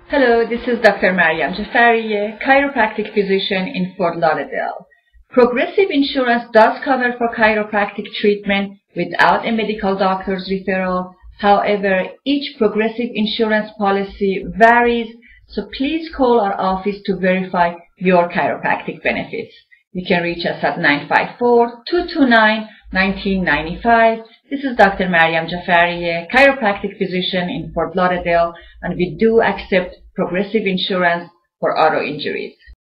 Hello, this is Dr. Maryam Jafarieh, chiropractic physician in Fort Lauderdale. Progressive insurance does cover for chiropractic treatment without a medical doctor's referral. However, each progressive insurance policy varies, so please call our office to verify your chiropractic benefits. You can reach us at 954-229-1995. This is Dr. Maryam Jafarieh, chiropractic physician in Fort Lauderdale, and we do accept progressive insurance for auto injuries.